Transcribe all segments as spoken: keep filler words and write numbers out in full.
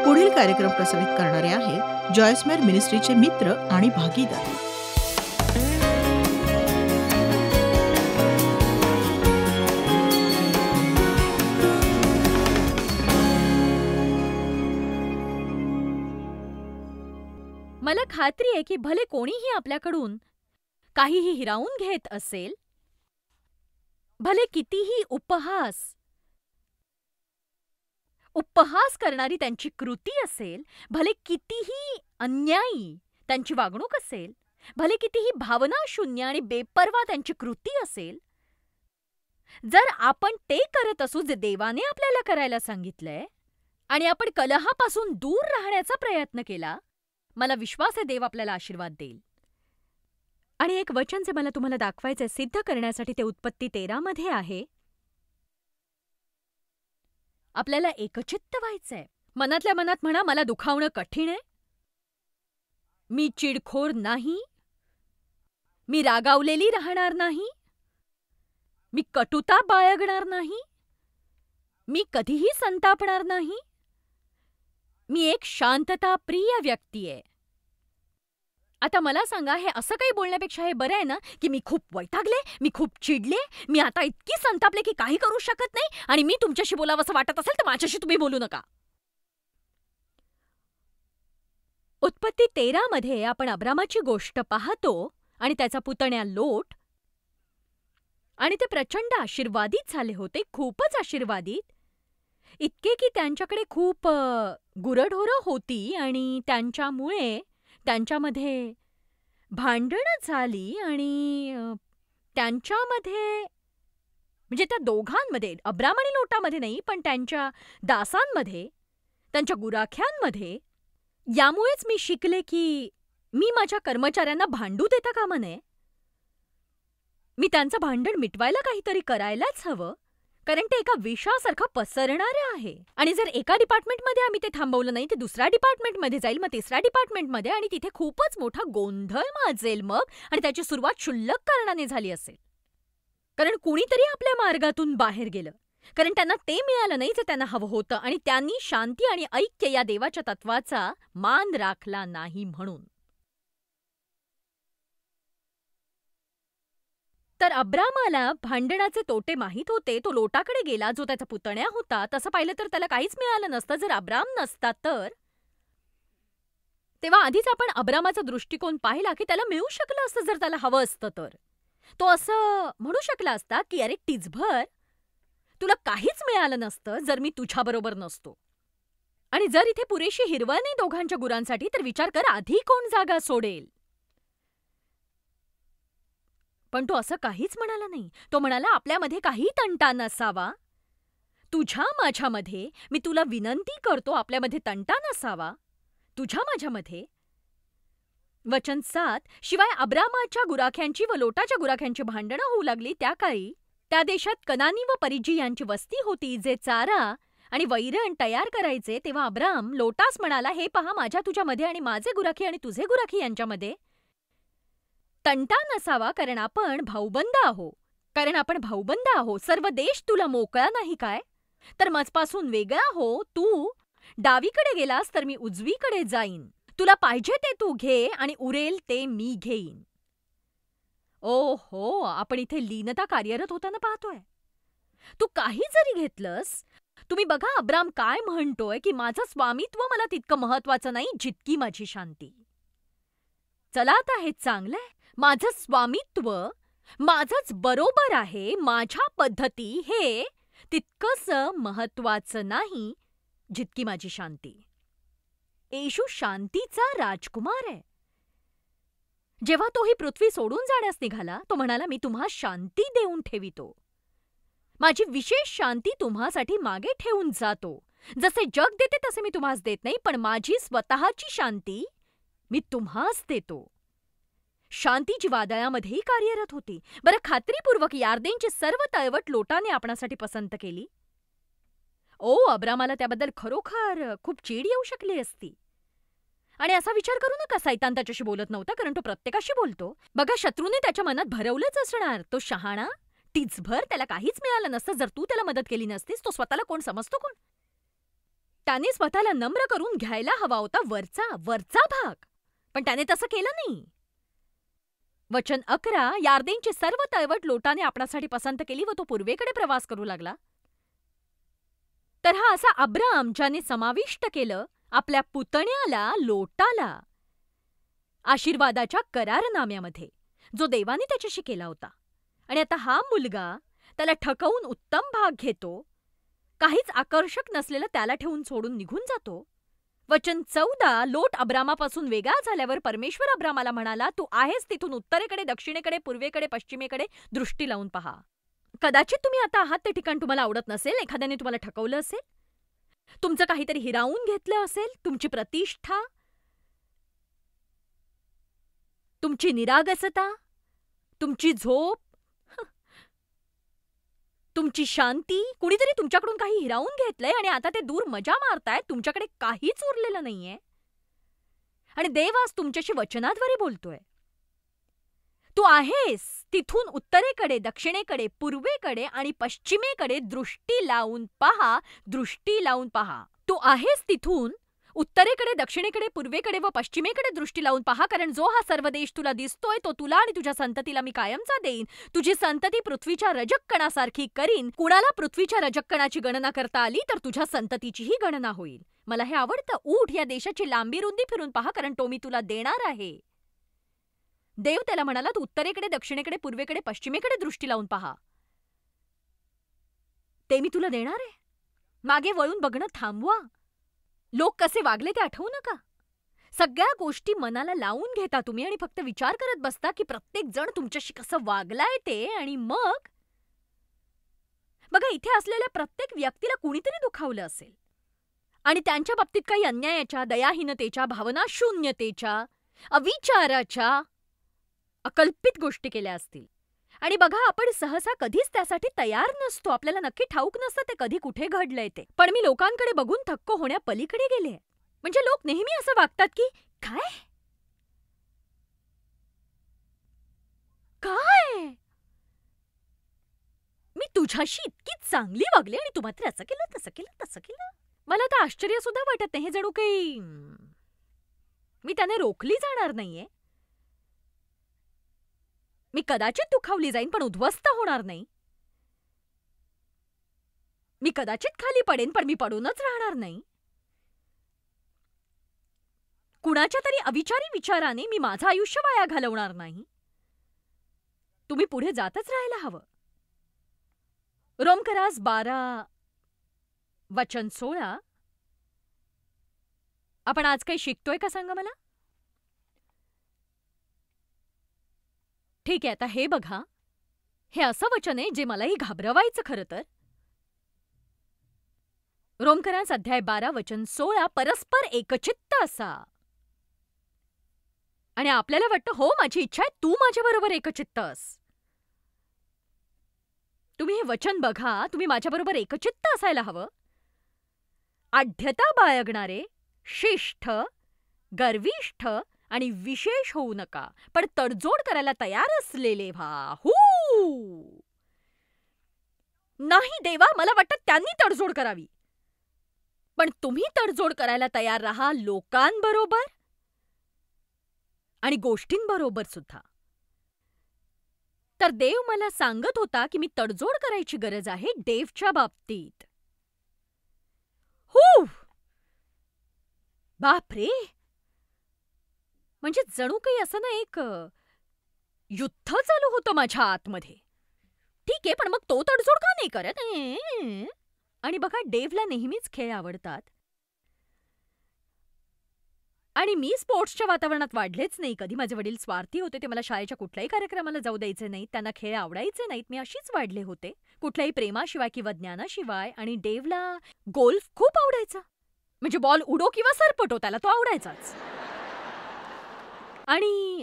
पुढील कार्यक्रम प्रसारित करणारे आहेत जॉयसमेर मिनिस्ट्रीचे मित्र आणि भागीदार. मला खात्री आहे की भले कोणीही आपल्याकडून काहीही हिरावून घेत असेल, भले कितीही उपहास उपहास करणारी त्यांची कृती असेल, भले कितीही अन्यायी त्यांची वागणूक असेल, भले कितीही भावनाशून्य आणि बेपर्वा त्यांची कृती असेल, जर आपण ते करत असू जे देवाने आपल्याला करायला सांगितलंय आणि आपण कलहापासून दूर राहण्याचा प्रयत्न केला, मला विश्वास आहे देव आपल्याला आशीर्वाद देईल. आणि एक वचन जे मला तुम्हाला दाखवायचंय सिद्ध करण्यासाठी ते उत्पत्ती तेरा मध्ये आहे. आपल्याला एकचित्त व्हायचंय. मनातल्या मनात म्हणा, मला दुखावणं कठीण आहे, मी चिडखोर नाही, मी रागावलेली राहणार नाही, मी कटुता बाळगणार नाही, मी कधीही संतापणार नाही, मी एक शांतता प्रिय व्यक्ती आहे. आता मला सांगा, हे असं काही बोलण्यापेक्षा हे बरं आहे ना की मी खूप वैतागले, मी खूप चिडले, मी आता इतकी संतापले की काही करू शकत नाही आणि मी तुमच्याशी बोलावंसं वाटत असेल तर माझ्याशी तुम्ही बोलू नका. उत्पत्ती तेरा मध्ये आपण अब्रामाची गोष्ट पाहतो आणि त्याचा पुतण्या लोट, आणि ते प्रचंड आशीर्वादित झाले होते, खूपच आशीर्वादित, इतके की त्यांच्याकडे खूप गुरढोरं होती आणि त्यांच्यामुळे त्यांच्यामध्ये भांडणं झाली आणि त्यांच्यामध्ये म्हणजे त्या दोघांमध्ये, अब्राम आणि लोटामध्ये नाही पण त्यांच्या दासांमध्ये, त्यांच्या गुराख्यांमध्ये. यामुळेच मी शिकले की मी माझ्या कर्मचाऱ्यांना भांडू देता कामा नये. मी त्यांचं भांडण मिटवायला काहीतरी करायलाच हवं, कारण ते एका विषासारखं पसरणारं आहे. आणि जर एका डिपार्टमेंटमध्ये आम्ही ते थांबवलं नाही ते दुसऱ्या डिपार्टमेंटमध्ये जाईल, मग तिसऱ्या डिपार्टमेंटमध्ये, आणि तिथे खूपच मोठा गोंधळ माजेल मग, आणि त्याची सुरुवात क्षुल्लक कारणाने झाली असेल, कारण कुणीतरी आपल्या मार्गातून बाहेर गेलं, कारण त्यांना ते मिळालं नाही जे त्यांना हवं होतं आणि त्यांनी शांती आणि ऐक्य या देवाच्या तत्वाचा मान राखला नाही म्हणून. तर अब्रामाला भांडणाचे तोटे माहीत होते. तो लोटाकडे गेला जो त्याचा पुतण्या होता. तसं पाहिलं तर त्याला काहीच मिळालं नसतं जर अब्राम नसता तर. तेव्हा आधीच आपण अब्रामाचा दृष्टिकोन पाहिला की त्याला मिळू शकलं असतं जर त्याला हवं असतं तर. तो असं म्हणू शकला असता की अरे टिचभर तुला काहीच मिळालं नसतं जर मी तुझ्याबरोबर नसतो, आणि जर इथे पुरेशी हिरवळ नाही दोघांच्या गुरांसाठी तर विचार कर आधी कोण जागा सोडेल. पण तो असं काहीच म्हणाला नाही. तो म्हणाला आपल्यामध्ये काही तंटा नसावा, तुझ्या माझ्यामध्ये, मी तुला विनंती करतो आपल्यामध्ये तंटा नसावा, तुझ्या माझ्यामध्ये. वचन सात. शिवाय अब्रामाच्या गुराख्यांची व लोटाच्या गुराख्यांची भांडणं होऊ लागली त्या काळी त्या देशात कनानी व परिजी यांची वस्ती होती जे चारा आणि वैरण तयार करायचे. तेव्हा अब्राम लोटास म्हणाला, हे पहा, माझ्या तुझ्यामध्ये आणि माझे गुराखी आणि तुझे गुराखी यांच्यामध्ये तंटा नसावा, कारण आपण भाऊबंद आहो कारण आपण भाऊबंद आहो सर्व देश तुला मोकळा नाही काय, तर मजपासून वेगळा हो. तू डावीकडे गेलास तर मी उजवीकडे जाईन, तुला पाहिजे ते तू घे आणि उरेल ते मी घेईन. ओ हो, आपण इथे लीनता कार्यरत होताना पाहतोय. तू काही जरी घेतलंस, तुम्ही बघा अब्राम काय म्हणतोय की माझं स्वामित्व मला तितकं महत्वाचं नाही जितकी माझी शांती. चला आता हे चांगलंय, माझं स्वामित्व माझंच बरोबर आहे, माझ्या पद्धती हे तितकंसं महत्वाचं नाही जितकी माझी शांती. येशू शांतीचा राजकुमार आहे. जेव्हा तो ही पृथ्वी सोडून जाण्यास निघाला तो म्हणाला, मी तुम्हा शांती देऊन ठेवितो, माझी विशेष शांती तुम्हासाठी मागे ठेवून जातो. जसे जग देते तसे मी तुम्हास देत नाही, पण माझी स्वतःची शांती मी तुम्हास देतो. शांती जी वादळामध्येही कार्यरत होती. बरं, खात्रीपूर्वक यार्देनची सर्व तळवट लोटाने आपणासाठी पसंत केली. ओ अब्रामाला त्याबद्दल खरोखर खूप चीड येऊ शकली असती. आणि असा विचार करू नका सैतान त्याच्याशी बोलत नव्हता, कारण तो प्रत्येकाशी बोलतो. बघा, शत्रूने त्याच्या मनात भरवलंच असणार. तो शहाणा, टिचभर त्याला काहीच मिळालं नसतं जर तू त्याला मदत केली नसतीस. तो स्वतःला कोण समजतो कोण? त्याने स्वतःला नम्र करून घ्यायला हवा होता वरचा वरचा भाग, पण त्याने तसं केलं नाही. वचन अकरा, यार्देनची सर्व तळवट लोटाने आपणासाठी पसंत केली व तो पूर्वेकडे प्रवास करू लागला. तर हा असा अब्राम ज्याने समाविष्ट केलं आपल्या पुतण्याला लोटाला आशीर्वादाच्या करारनाम्यामध्ये, जो देवाने त्याच्याशी केला होता. आणि आता हा मुलगा त्याला ठकवून उत्तम भाग घेतो, काहीच आकर्षक नसलेलं त्याला ठेवून सोडून निघून जातो. वचन चौदा, लोट अब्रामापासून वेगळा झाल्यावर परमेश्वर अब्रामाला म्हणाला, तू आहेस तिथून उत्तरेकडे, दक्षिणेकडे, पूर्वेकडे, पश्चिमेकडे दृष्टी लावून पहा. कदाचित तुम्ही आता आहात ते ठिकाण तुम्हाला आवडत नसेल, एखाद्याने तुम्हाला ठकवलं असेल, तुमचं काहीतरी हिरावून घेतलं असेल, तुमची प्रतिष्ठा, तुमची निरागसता, तुमची झोप, तुमची शांती, कुणीतरी तुमच्याकडून काही हिरावून घेतलंय आणि आता ते दूर मजा मारतायत, तुमच्याकडे काहीच उरलेलं नाहीये. आणि देव आज तुमच्याशी वचनाद्वारे बोलतोय. तू आहेस तिथून उत्तरेकडे, दक्षिणेकडे, पूर्वेकडे आणि पश्चिमेकडे दृष्टी लावून पहा, दृष्टी लावून पहा. तू आहेस तिथून उत्तरेकडे, दक्षिणेकडे, पूर्वेकडे व पश्चिमेकडे दृष्टी लावून पहा, कारण जो हा सर्व देश तुला दिसतोय तो तुला आणि तुझ्या संततीला मी कायमचा देईन. तुझी संतती पृथ्वीच्या रजक्कणासारखी करीन. कुणाला पृथ्वीच्या रजक्कणाची गणना करता आली तर तुझ्या संततीचीही गणना होईल. मला हे आवडतं. उठ, या देशाची लांबी रुंदी फिरून पहा, कारण तो मी तुला देणार आहे. देव त्याला म्हणाला, तू उत्तरेकडे, दक्षिणेकडे, पूर्वेकडे, पश्चिमेकडे दृष्टी लावून पहा, ते मी तुला देणार आहे. मागे वळून बघणं थांबवा. लोक कसे वागले ते आठवू नका. सगळ्या गोष्टी मनाला लावून घेता तुम्ही आणि फक्त विचार करत बसता की प्रत्येक जण तुमच्याशी कसं वागलाय ते. आणि मग बघा, इथे असलेल्या प्रत्येक व्यक्तीला कुणीतरी दुखावलं असेल आणि त्यांच्या बाबतीत काही अन्यायाच्या, दयाहीनतेच्या, भावनाशून्यतेच्या, अविचाराच्या, अकल्पित गोष्टी केल्या असतील. आणि बघा, आपण सहसा कधीच त्यासाठी तयार नसतो. आपल्याला नक्की ठाऊक नसतं ते कधी कुठे घडलंय ते. पण मी लोकांकडे बघून थक्क होण्या पलीकडे गेले. म्हणजे लोक नेहमी असं वागतात की काय काय मी तुझ्याशी इतकी चांगली वागले आणि तू मात्र असं केलं, तसं केलं, तसं केलं. मला तर आश्चर्य सुद्धा वाटत नाही. हे जणू काही मी त्याने रोखली जाणार नाहीये. मी कदाचित दुखावली जाईन पण उद्ध्वस्त होणार नाही. मी कदाचित खाली पडेन पण मी पडूनच राहणार नाही. कुणाच्या तरी अविचारी विचाराने मी माझं आयुष्य वाया घालवणार नाही. तुम्ही पुढे जातच राहायला हवं. रोमकरास बारा वचन सोळा. आपण आज काही शिकतोय का सांगा मला? ठीक आहे, आता हे बघा, हे असं वचन आहे जे मलाही घाबरवायचं खरं तर. रोमकरास अध्याय बारा वचन सोळा, परस्पर एकचित्त असा. आणि आपल्याला वाटतं, हो माझी इच्छा आहे तू माझ्याबरोबर एकचित्त अस. तुम्ही हे वचन बघा, तुम्ही माझ्याबरोबर एकचित्त असायला हवं. आढ्यता बाळगणारे, शिष्ठ, गर्विष्ठ आणि विशेष होऊ नका, पण तडजोड करायला तयार असलेले व्हा. हू नाही देवा, मला वाटतं त्यांनी तडजोड करावी. पण तुम्ही तडजोड करायला तयार राहा लोकांबरोबर आणि गोष्टींबरोबर सुद्धा. तर देव मला सांगत होता की मी तडजोड करायची गरज आहे देवच्या बाबतीत. हू बापरे, म्हणजे जणू काही असं ना एक युद्ध चालू होतं माझ्या आतमध्ये. ठीक आहे, पण मग तो तडजोड का नाही करत? आणि बघा, डेव्हला नेहमीच खेळ आवडतात आणि मी स्पोर्ट्सच्या वातावरणात वाढलेच नाही कधी. माझे वडील स्वार्थी होते. ते मला शाळेच्या कुठल्याही कार्यक्रमाला जाऊ द्यायचे नाहीत. त्यांना खेळ आवडायचे नाहीत. मी अशीच वाढले होते, कुठल्याही प्रेमाशिवाय किंवा ज्ञानाशिवाय. आणि डेव्हला गोल्फ खूप आवडायचा. म्हणजे बॉल उडो किंवा सरपटो, त्याला तो आवडायचाच. आणि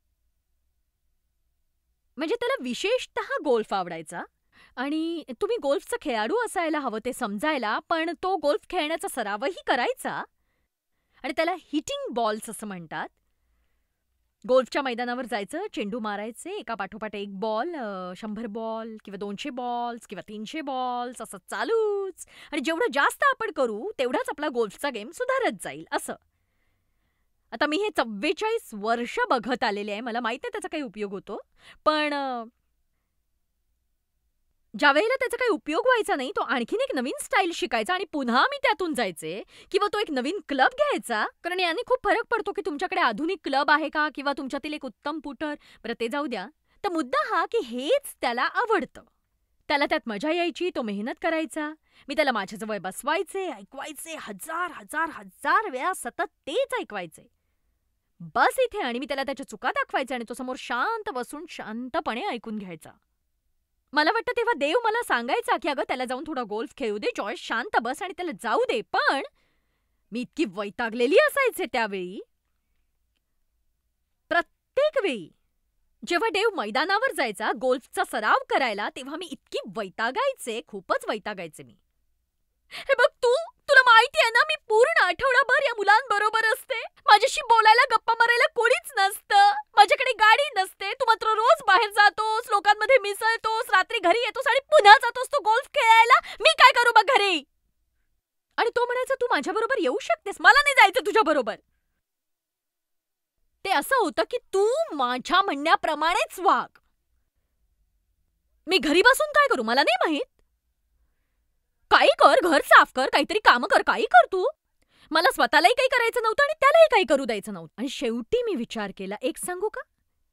म्हणजे त्याला विशेषतः गोल्फ आवडायचा. आणि तुम्ही गोल्फचा खेळाडू असायला हवं ते समजायला, पण तो गोल्फ खेळण्याचा सरावही करायचा. आणि त्याला हिटिंग बॉल्स असं म्हणतात. गोल्फच्या मैदानावर जायचं, चेंडू मारायचे, एका पाठोपाठ एक बॉल, अ, शंभर बॉल किंवा दोनशे बॉल्स किंवा तीनशे बॉल्स असं चालूच. आणि जेवढं जास्त आपण करू तेवढाच आपला गोल्फचा गेम सुधारत जाईल असं. आता मी हे चव्वेचाळीस वर्ष बघत आलेले आहे. मला माहिती आहे त्याचा काही उपयोग होतो. पण अ, ज्यावेळेला त्याचा काही उपयोग व्हायचा नाही, तो आणखीन एक नवीन स्टाईल शिकायचा आणि पुन्हा मी त्यातून जायचे किंवा तो एक नवीन क्लब घ्यायचा. कारण याने खूप फरक पडतो की तुमच्याकडे आधुनिक क्लब आहे का किंवा तुमच्यातील एक उत्तम पुटर. बरं ते जाऊ द्या. तर मुद्दा हा की हेच त्याला आवडतं. त्याला त्यात मजा यायची, तो मेहनत करायचा. मी त्याला माझ्याजवळ बसवायचे, ऐकवायचे, हजार हजार हजार वेळा सतत तेच ऐकवायचे. बस इथे आणि मी त्याला त्याच्या चुका दाखवायचे आणि तो समोर शांत बसून शांतपणे ऐकून घ्यायचा. मला वाटतं तेव्हा देव मला सांगायचा की अगं त्याला जाऊन थोडा गोल्फ खेळू दे, जॉयस शांत बस आणि त्याला जाऊ दे. पण मी इतकी वैतागलेली असायचे त्यावेळी. प्रत्येक वेळी जेव्हा देव मैदानावर जायचा गोल्फचा सराव करायला, तेव्हा मी इतकी वैतागायचे, खूपच वैतागायचे मी. हे बघ तू, तुला माहिती आहे ना, मी पूर्ण आठवडाभर या मुलांबरोबर असते. माझ्याशी बोलायला, गप्पा मारायला कोणीच नसतं. माझ्याकडे गाडी नसते. तू मात्र रोज बाहेर जातोस, लोकांमध्ये मिसळतोस, रात्री घरी येतोस आणि पुन्हा जातोस तू गोल्फ खेळायला. मी काय करू मग घरी? आणि तो म्हणायचा तू माझ्याबरोबर येऊ शकतेस, मला नाही जायचं तुझ्याबरोबर. ते असं होतं की तू माझ्या म्हणण्याप्रमाणेच वाग. मी घरी बसून काय करू मला नाही माहित. काही कर, घर साफ कर, काहीतरी कामं कर, काही कर तू. मला स्वतःलाही काही करायचं नव्हतं आणि त्यालाही काही करू द्यायचं नव्हतं. आणि शेवटी मी विचार केला, एक सांगू का,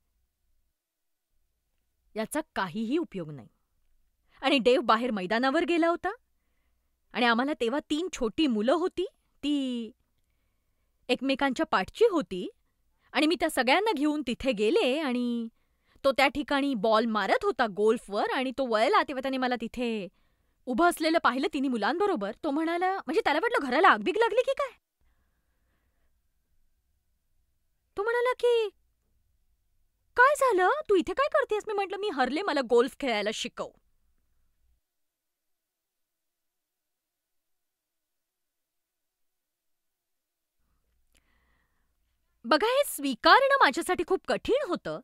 याचा काहीही उपयोग नाही. आणि देव बाहेर मैदानावर गेला होता आणि आम्हाला तेव्हा तीन छोटी मुलं होती. ती एकमेकांच्या पाठची होती आणि मी त्या सगळ्यांना घेऊन तिथे गेले आणि तो त्या ठिकाणी बॉल मारत होता गोल्फवर आणि तो वळला तेव्हा त्याने मला तिथे उभं असलेलं पाहिलं तिन्ही मुलांबरोबर. तो म्हणाला, म्हणजे त्याला वाटलं घराला आगबीग लागली की काय. तो म्हणाला की काय झालं, तू इथे काय करतेस? मी म्हटलं मी हरले, मला गोल्फ खेळायला शिकव. बघा हे स्वीकारणं माझ्यासाठी खूप कठीण होतं.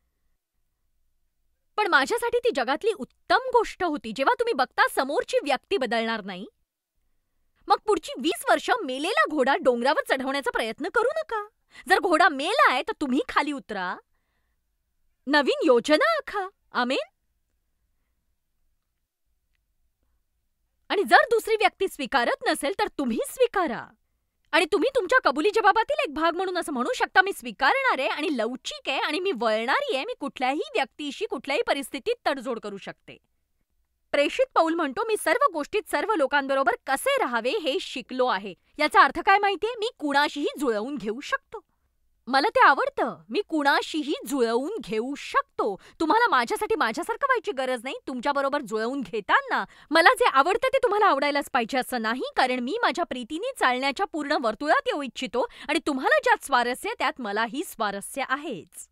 पण माझ्यासाठी ती जगातली उत्तम गोष्ट होती. जेव्हा तुम्ही बघता समोरची व्यक्ती बदलणार नाही, मग पुढची वीस वर्ष मेलेला घोडा डोंगरावर चढवण्याचा प्रयत्न करू नका. जर घोडा मेलाय तर तुम्ही खाली उतरा, नवीन योजना आखा. आमेन. आणि जर दुसरी व्यक्ती स्वीकारत नसेल तर तुम्ही स्वीकारा. आणि तुम्ही तुमच्या कबुली जबाबातील एक भाग म्हणून असं म्हणू शकता, मी स्वीकारणार आहे आणि लवचिक आहे आणि मी वळणारी आहे. मी कुठल्याही व्यक्तीशी कुठल्याही परिस्थितीत तडजोड करू शकते. प्रेषित पौल म्हणतो, मी सर्व गोष्टीत सर्व लोकांबरोबर कसे राहावे हे शिकलो आहे. याचा अर्थ काय माहितीये? मी कुणाशीही जुळवून घेऊ शकतो. मला ते आवडतं. मी कुणाशीही जुळवून घेऊ शकतो. तुम्हाला माझ्यासाठी माझ्यासारखं व्हायची गरज नाही. तुमच्याबरोबर जुळवून घेताना मला जे आवडतं ते तुम्हाला आवडायलाच पाहिजे असं नाही, कारण मी माझ्या प्रीतीने चालण्याच्या पूर्ण वर्तुळात येऊ इच्छितो आणि तुम्हाला ज्यात स्वारस्य आहे त्यात मलाही स्वारस्य आहेच.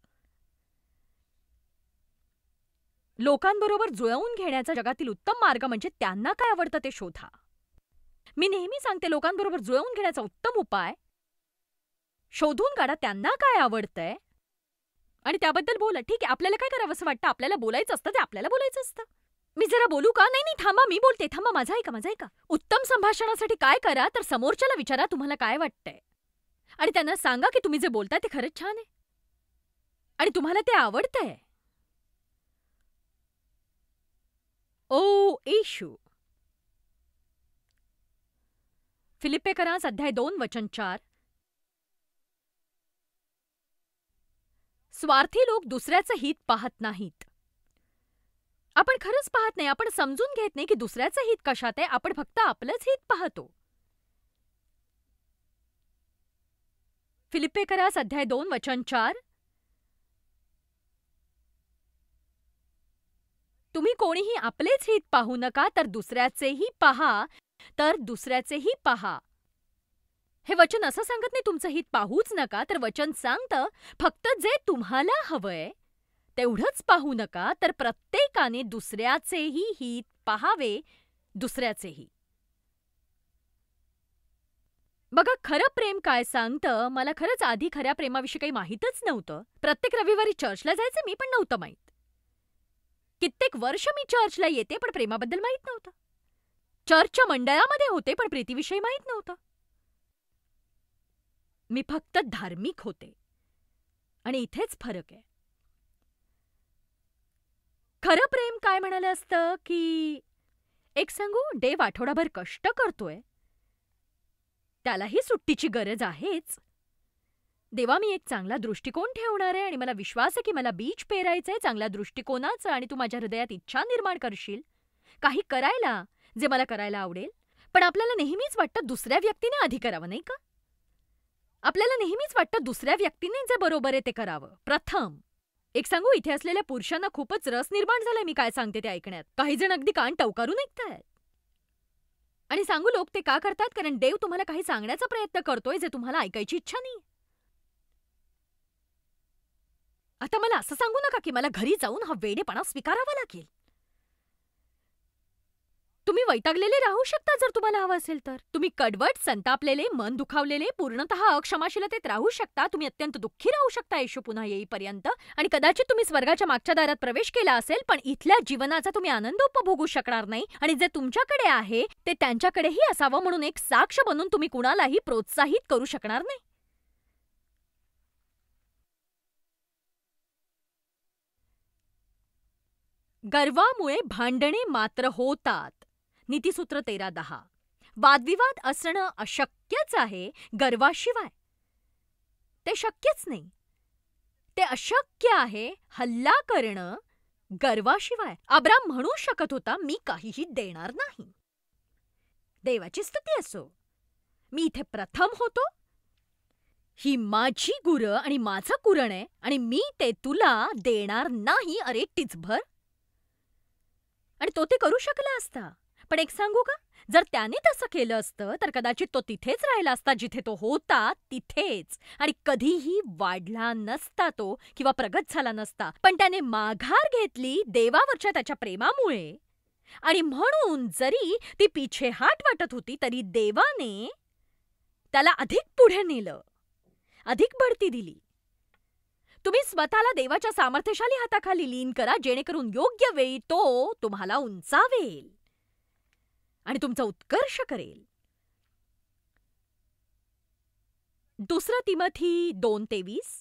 लोकांबरोबर जुळवून घेण्याचा जगातील उत्तम मार्ग म्हणजे त्यांना काय आवडतं ते शोधा. मी नेहमी सांगते, लोकांबरोबर जुळवून घेण्याचा उत्तम उपाय शोधून काढा त्यांना काय आवडतंय आणि त्याबद्दल बोला. ठीक आहे, आपल्याला काय करावं असं वाटतं, आपल्याला बोलायचं असतं ते आपल्याला बोलायचं असतं. मी जरा बोलू का? नाही नाही थांबा, मी बोलते, थांबा, माझा ऐका माझा ऐका. उत्तम संभाषणासाठी काय करा तर समोरच्याला विचारा तुम्हाला काय वाटतंय आणि त्यांना सांगा की तुम्ही जे बोलताय ते खरंच छान आहे आणि तुम्हाला ते आवडतंय. ओ येशू. फिलिप्पेकरास अध्याय दोन वचन चार. स्वार्थी लोक दुसऱ्याचं हित पाहत नाहीत. आपण खरंच पाहत नाही. आपण समजून घेत नाही की दुसऱ्याचं हित कशात आहे. आपण फक्त आपलंच हित पाहतो. फिलिप्पेकरास अध्याय दोन वचन चार. तुम्ही कोणीही आपलेच हित पाहू नका, तर दुसऱ्याचेही पहा तर दुसऱ्याचेही पहा. हे वचन असं सांगत नाही तुमचं हित पाहूच नका, तर वचन सांगतं फक्त जे तुम्हाला हवंय तेवढंच पाहू नका, तर प्रत्येकाने दुसऱ्याचेही हित पाहावे, दुसऱ्याचेही. बघा, खरं प्रेम काय सांगतं, मला खरंच आधी खऱ्या प्रेमाविषयी काही माहीतच नव्हतं. प्रत्येक रविवारी चर्चला जायचे मी, पण नव्हतं माहीत. कित्येक वर्ष मी चर्चला येते, पण प्रेमाबद्दल माहीत नव्हतं. चर्चच्या मंडळामध्ये होते, पण प्रीतीविषयी माहीत नव्हतं. मी फक्त धार्मिक होते. आणि इथेच फरक आहे. खरं प्रेम काय म्हणालं असतं की एक सांगू, देव आठवडाभर कष्ट करतोय, त्यालाही सुट्टीची गरज आहेच. देवा, मी एक चांगला दृष्टिकोन ठेवणार आहे आणि मला विश्वास आहे की मला बीज पेरायचंय चांगल्या दृष्टिकोनाचं, आणि तू माझ्या हृदयात इच्छा निर्माण करशील काही करायला जे मला करायला आवडेल. पण आपल्याला नेहमीच वाटतं दुसऱ्या व्यक्तीने आधी करावं, नाही का? आपल्याला नेहमीच वाटतं दुसऱ्या व्यक्तीने जे बरोबर आहे ते करावं प्रथम. एक सांगू, इथे असलेल्या पुरुषांना खूपच रस निर्माण झालाय मी काय सांगते ते ऐकण्यात. काही जण अगदी कान टवकारून ऐकतायत. आणि सांगू, लोक ते का करतात? कारण देव तुम्हाला काही सांगण्याचा प्रयत्न करतोय जे तुम्हाला ऐकायची इच्छा नाही. आता मला असं सांगू नका की मला घरी जाऊन हा वेडेपणा स्वीकारावा लागेल. तुम्ही वैतागलेले राहू शकता जर तुम्हाला हवं असेल तर. तुम्ही कडवट, संतापलेले, मन दुखावलेले, पूर्णतः अक्षमाशीलतेत राहू शकता. तुम्ही अत्यंत दुःखी राहू शकता येशू पुन्हा येईपर्यंत. आणि कदाचित तुम्ही स्वर्गाच्या मागच्या दारात प्रवेश केला असेल, पण इथल्या जीवनाचा तुम्ही आनंद उपभोगू शकणार नाही. आणि जे तुमच्याकडे आहे ते त्यांच्याकडेही असावं म्हणून एक साक्ष बनून तुम्ही कुणालाही प्रोत्साहित करू शकणार नाही. गर्वामुळे भांडणे मात्र होतात. नीतिसूत्र तेरा दहा. वादविवाद असणं अशक्यच आहे गर्वाशिवाय. ते शक्यच नाही. ते अशक्य आहे हल्ला करणं गर्वाशिवाय. अब्राम म्हणू शकत होता, मी काहीही देणार नाही. देवाची स्तुती असो, मी इथे प्रथम होतो, ही माझी गुरं आणि माझं कुरण आहे आणि मी ते तुला देणार नाही. अरे टिचभर. आणि तो ते करू शकला असता. पण एक सांगू का, जर त्याने तसं केलं असतं तर कदाचित तो तिथेच राहिला असता जिथे तो होता तिथेच, आणि कधीही वाढला नसता तो किंवा प्रगत झाला नसता. पण त्याने माघार घेतली देवावरच्या त्याच्या प्रेमामुळे, आणि म्हणून जरी ती पिछेहाट वाटत होती तरी देवाने त्याला अधिक पुढे नेलं, अधिक बढती दिली. तुम्ही स्वतःला देवाच्या सामर्थ्यशाली हाताखाली लीन करा, जेणेकरून योग्य वेळी तो तुम्हाला उंचावेल आणि तुमचा उत्कर्ष करेल. दुसरं तिमोथी दोन तेवीस.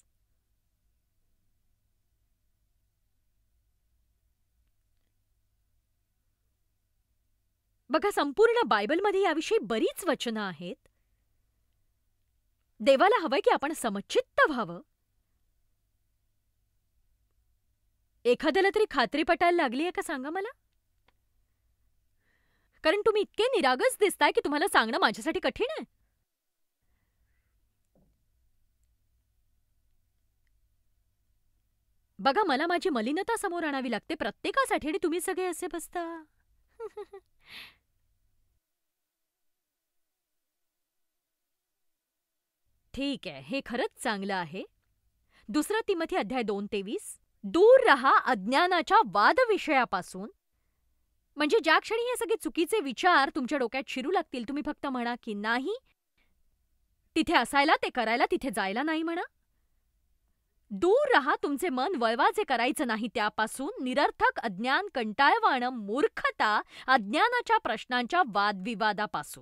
बघा, संपूर्ण बायबलमध्ये याविषयी बरीच वचनं आहेत. देवाला हवंय की आपण समचित्त व्हावं. एखाद्याला तरी खात्री पटायला लागली आहे का सांगा मला? कारण तुम्ही इतके निरागस दिसताय की तुम्हाला सांगणं माझ्यासाठी कठीण आहे. बघा, मला माझी मलिनता समोर आणावी लागते प्रत्येकासाठी, आणि तुम्ही सगळे असे बसता. ठीक आहे, हे खरंच चांगलं आहे. दुसरा तिमोथी अध्याय दोन तेवीस. दूर रहा अज्ञानाच्या वादविषयापासून. म्हणजे ज्या क्षणी हे सगळे चुकीचे विचार तुमच्या डोक्यात शिरू लागतील, तुम्ही फक्त म्हणा की नाही, तिथे असायला, ते करायला, तिथे जायला नाही म्हणा. दूर रहा, तुमचे मन वळवा जे करायचं नाही त्यापासून. निरर्थक अज्ञान, कंटाळवाणं, मूर्खता, अज्ञानाच्या प्रश्नांच्या वादविवादापासून.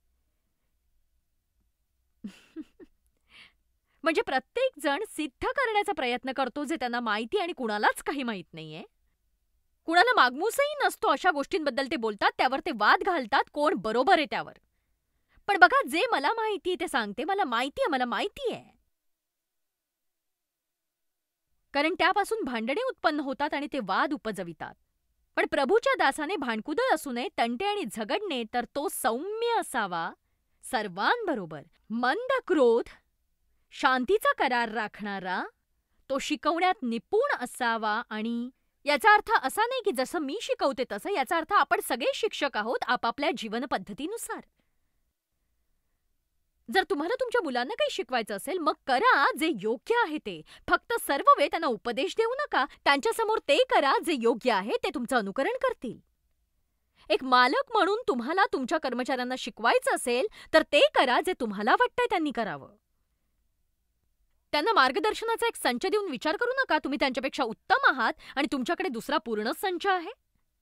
म्हणजे प्रत्येक जण सिद्ध करण्याचा प्रयत्न करतो जे त्यांना माहिती आणि कुणालाच काही माहित नाहीये. कुणाला मागमूसही नसतो अशा गोष्टींबद्दल ते बोलतात, त्यावर ते वाद घालतात, कोण बरोबर आहे त्यावर. पण बघा, जे मला माहिती ते सांगते, मला माहिती आहे, मला माहिती आहे. कारण त्यापासून भांडणे उत्पन्न होतात आणि ते वाद उपजवितात. पण प्रभूच्या दासाने भांडकुदळ असू नये, तंटे आणि झगडणे, तर तो सौम्य असावा, सर्वांबरोबर मंद क्रोध, शांतीचा करार राखणारा, तो शिकवण्यात निपुण असावा. आणि याचा अर्थ असा नाही की जसं मी शिकवते तसं, याचा अर्थ आपण सगळे शिक्षक आहोत आपापल्या जीवन पद्धतीनुसार. जर तुम्हाला तुमच्या मुलांना काही शिकवायचं असेल, मग करा जे योग्य आहे ते. फक्त सर्व वेळ त्यांना उपदेश देऊ नका. त्यांच्यासमोर ते करा जे योग्य आहे, ते तुमचं अनुकरण करतील. एक मालक म्हणून तुम्हाला तुमच्या कर्मचाऱ्यांना शिकवायचं असेल तर ते करा जे तुम्हाला वाटतंय त्यांनी करावं. त्यांना मार्गदर्शनाचा एक संच देऊन विचार करू नका तुम्ही त्यांच्यापेक्षा उत्तम आहात आणि तुमच्याकडे दुसरा पूर्ण संच आहे.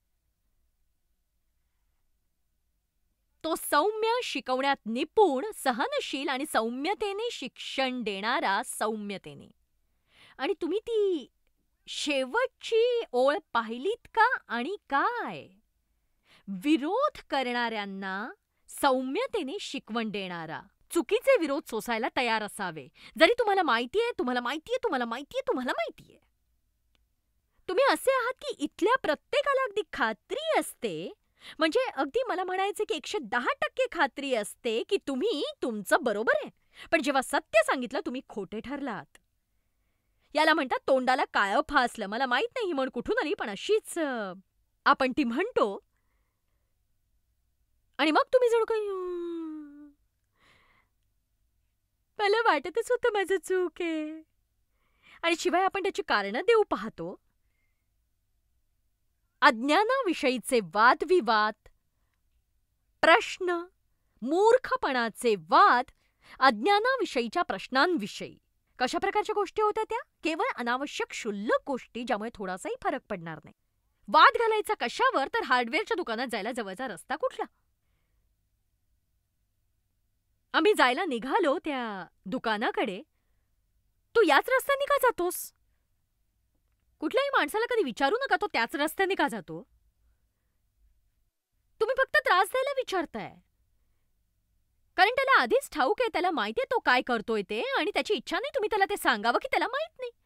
तो सौम्य, शिकवण्यात निपुण, सहनशील आणि सौम्यतेने शिक्षण देणारा सौम्यतेने. आणि तुम्ही ती शेवटची ओळ पाहिलीत का? आणि काय? विरोध करणाऱ्यांना सौम्यतेने शिकवण देणारा. चुकीचे विरोध सोसायला तयार असावे. जरी तुम्हाला माहितीये, तुम्हाला माहितीये, तुम्हाला माहितीये, तुम्हाला माहितीये. तुम्ही असे आहात की इथल्या प्रत्येकाला अगदी खात्री असते, म्हणजे अगदी मला म्हणायचे की एकशे दहा टक्के खात्री असते की तुम्ही तुमचं बरोबर आहे. पण जेव्हा सत्य सांगितलं तुम्ही खोटे ठरलात. याला म्हणतात तोंडाला काळं फासलं. मला माहित नाही ही म्हण कुठून आली, पण अशीच अ, आपण ती म्हणतो. आणि मग तुम्ही जणू काही "अं, मला वाटतच होतं माझं चूक आहे." आणि शिवाय आपण त्याची कारणं देऊ पाहतो. अज्ञानाविषयीचे वादविवाद, प्रश्न, मूर्खपणाचे वाद, अज्ञानाविषयीच्या प्रश्नांविषयी. कशा प्रकारच्या गोष्टी होत्या त्या? केवळ अनावश्यक क्षुल्लक गोष्टी ज्यामुळे थोडासाही फरक पडणार नाही. वाद घालायचा कशावर? तर हार्डवेअरच्या दुकानात जायला जवळचा रस्ता कुठला? आम्ही जायला निघालो त्या दुकानाकडे. तू याच रस्त्याने का जातोस? कुठल्याही माणसाला कधी विचारू नका तो त्याच रस्त्याने का जातो. तुम्ही फक्त त्रास द्यायला विचारताय. कारण त्याला आधीच ठाऊक आहे, त्याला माहितीये तो काय करतोय ते, आणि त्याची इच्छा नाही तुम्ही त्याला ते सांगावं की त्याला माहित नाही.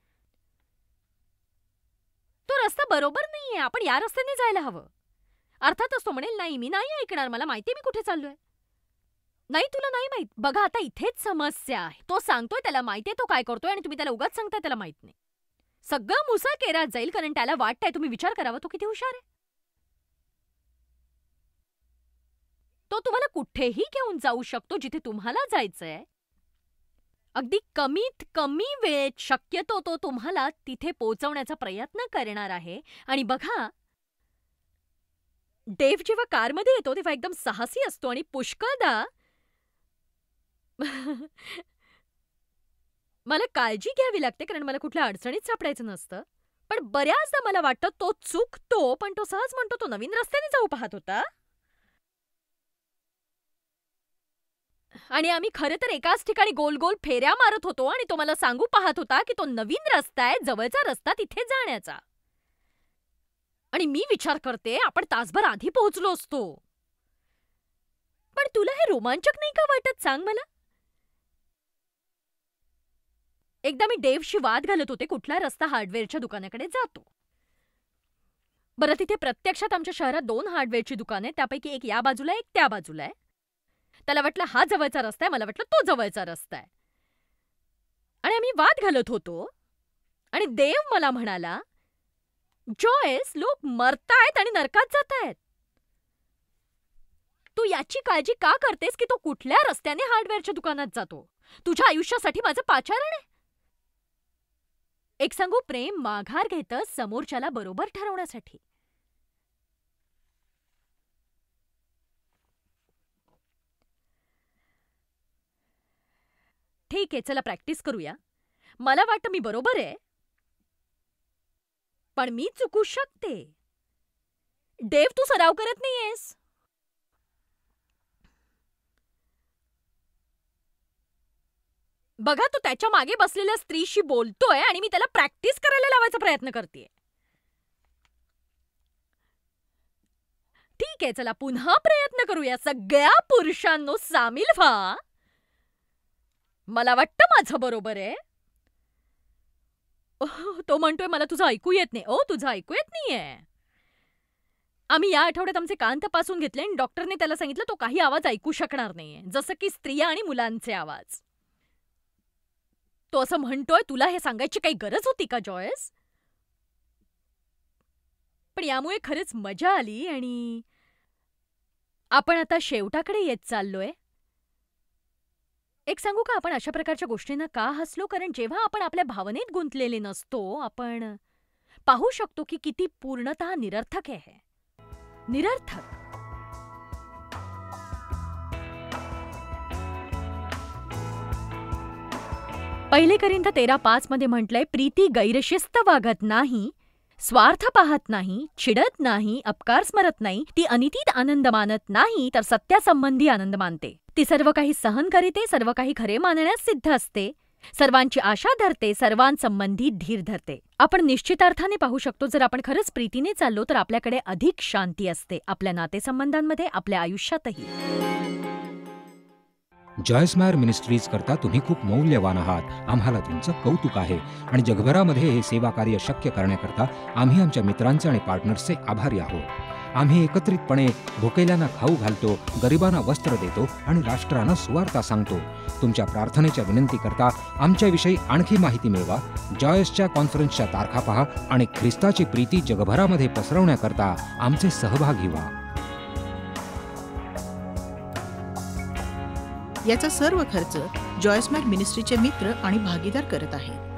तो रस्ता बरोबर नाहीये, आपण या रस्त्याने जायला हवं. अर्थातच तो म्हणेल नाही मी नाही ऐकणार, मला माहितीये मी कुठे चाललोय. नाही तुला नाही माहित. बघा आता इथेच समस्या आहे. तो सांगतोय त्याला माहितीये तो काय करतोय आणि तुम्ही त्याला उगाच सांगताय त्याला माहित नाही. सगळं मुसा केरात जाईल कारण त्याला वाटतंय तुम्ही विचार करावा तो किती हुशार आहे. तो तुम्हाला कुठेही घेऊन जाऊ शकतो जिथे तुम्हाला जायचंय. अगदी कमीत कमी वेळेत शक्यतो तो तुम्हाला तिथे पोहोचवण्याचा प्रयत्न करणार आहे. आणि बघा, डेव्ह जेव्हा कारमध्ये येतो तेव्हा एकदम साहसी असतो आणि पुष्कळदा मला काळजी घ्यावी लागते कारण मला कुठल्या अडचणीत सापडायचं नसतं. पण बऱ्याचदा मला वाटतं तो चुकतो, पण तो सहज म्हणतो तो नवीन रस्त्याने जाऊ पाहत होता. आणि आम्ही खरे तर एकाच ठिकाणी गोल गोल फेऱ्या मारत होतो आणि तो मला सांगू पाहत होता की तो नवीन रस्ता आहे, जवळचा रस्ता तिथे जाण्याचा. आणि मी विचार करते आपण तासभर आधी पोहोचलो असतो. पण तुला हे रोमांचक नाही का वाटत? सांग मला. एकदा मी डेव्हशी वाद घालत होते कुठला रस्ता हार्डवेअरच्या दुकानाकडे जातो. बरं तिथे प्रत्यक्षात आमच्या शहरात दोन हार्डवेअरची दुकान आहेत, त्यापैकी एक या बाजूला आहे, एक त्या बाजूला आहे. त्याला वाटलं हा जवळचा रस्ता आहे, मला वाटलं तो जवळचा रस्ता आहे. आणि आम्ही वाद घालत होतो आणि देव मला म्हणाला, जॉयस लोक मरतायत आणि नरकात जातायत. तू याची काळजी का करतेस की तो कुठल्या रस्त्याने हार्डवेअरच्या दुकानात जातो? तुझ्या आयुष्यासाठी माझं पाचारण आहे. एक सांगू, प्रेम माघार घेतं समोरच्याला बरोबर ठरवण्यासाठी. ठीक आहे, चला प्रॅक्टिस करूया. मला वाटतं मी बरोबर आहे, पण मी चुकू शकते. देव, तू सराव करत नाहीयेस. बघा तो त्याच्या मागे बसलेल्या स्त्रीशी बोलतोय आणि मी त्याला प्रॅक्टिस करायला लावायचा प्रयत्न करतेय. ठीक आहे, चला पुन्हा प्रयत्न करूया. सगळ्या पुरुषांनो सामील व्हा. मला वाटतं माझं बरोबर आहे. ओह, तो म्हणतोय मला तुझं ऐकू येत नाही. ओ तुझं ऐकू येत नाहीये. आम्ही या आठवड्यात आमचे कान तपासून घेतले आणि डॉक्टरने त्याला सांगितलं तो काही आवाज ऐकू शकणार नाहीये, जसं की स्त्रिया आणि मुलांचे आवाज. तो असं म्हणतोय, तुला हे सांगायची काही गरज होती का जॉयस? पण यामुळे खरंच मजा आली आणि आपण आता शेवटाकडे येत चाललोय. एक सांगू का, आपण अशा प्रकारच्या गोष्टींना का हसलो? कारण जेव्हा आपण आपल्या भावनेत गुंतलेले नसतो, आपण पाहू शकतो की किती पूर्णतः निरर्थक आहे हे. निरर्थक. पहिले करिंथ तेरा पाच मध्ये म्हटलंय, प्रीती गैरशिस्त वागत नाही, स्वार्थ पाहत नाही, चिडत नाही, अपकार स्मरत नाही, ती अनितीत आनंद मानत नाही, तर सत्यासंबंधी आनंद मानते. ती सर्व काही सहन करीते, सर्व काही खरे मानण्यास सिद्ध असते, सर्वांची आशा धरते, सर्वांसंबंधी धीर धरते. आपण निश्चितार्थाने पाहू शकतो, जर आपण खरंच प्रीतीने चाललो तर आपल्याकडे अधिक शांती असते, आपल्या नातेसंबंधांमध्ये, आपल्या आयुष्यातही. जॉयस मेयर मिनिस्ट्रीज करता तुम्ही खूप मौल्यवान आहात. आम्हाला तुमचं कौतुक आहे आणि जगभरामध्ये हे सेवा कार्य शक्य करण्याकरता आम्ही आमच्या मित्रांचे आणि पार्टनर्सचे आभारी आहोत. आम्ही एकत्रितपणे भुकेल्यांना खाऊ घालतो, गरिबांना वस्त्र देतो आणि राष्ट्रांना सुवार्ता सांगतो. तुमच्या प्रार्थनेच्या विनंती करता आमच्याविषयी आणखी माहिती मिळवा. जॉयसच्या कॉन्फरन्सच्या तारखा पहा आणि ख्रिस्ताची प्रीती जगभरामध्ये पसरवण्याकरता आमचे सहभागी व्हा. याचा सर्व खर्च जॉयस मेयर मिनिस्ट्रीचे मित्र आणि भागीदार करत आहेत.